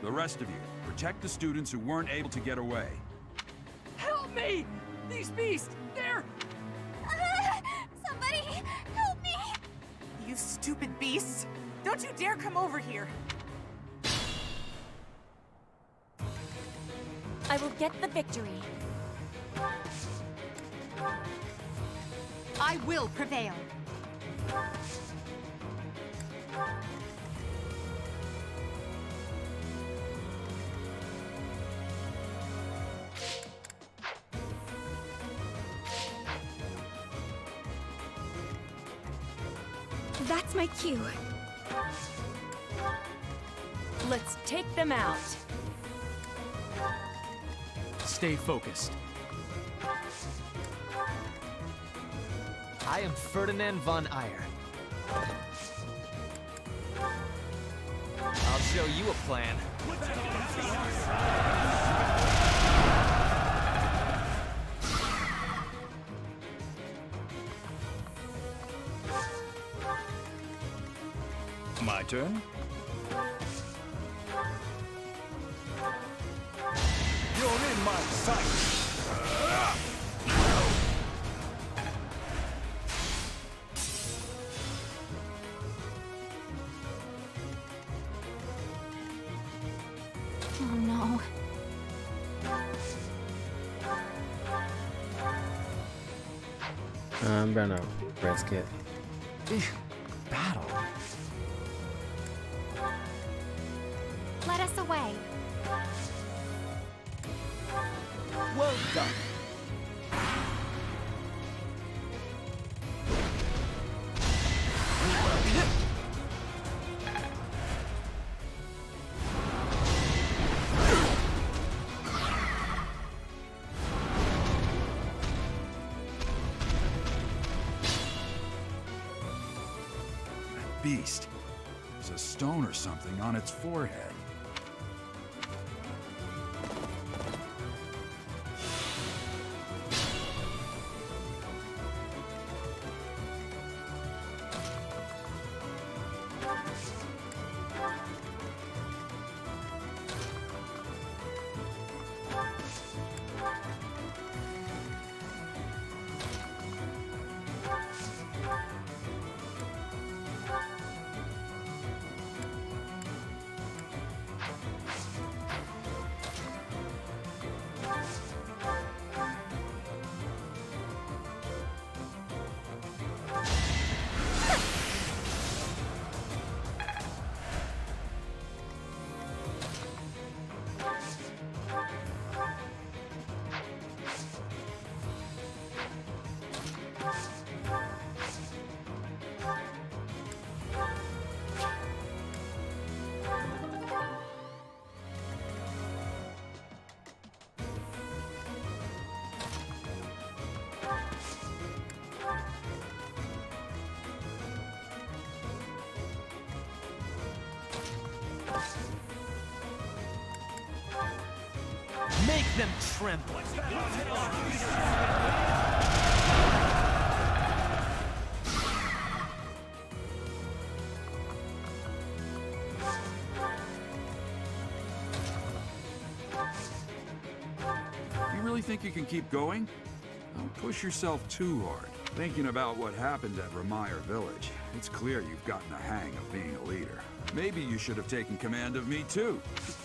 The rest of you, protect the students who weren't able to get away. Help me! These beasts, they're... Somebody, help me! You stupid beasts! Don't you dare come over here! I will get the victory. I will prevail. That's my cue. Let's take them out. Stay focused. I am Ferdinand von Ayer. I'll show you a plan. My turn? You're in my sight! Oh no. I'm gonna risk it. Battle. Let us away. Well done. Beast. There's a stone or something on its forehead. Make them tremble. You really think you can keep going? Don't push yourself too hard. Thinking about what happened at Ramire Village, it's clear you've gotten the hang of being a leader. Maybe you should have taken command of me too.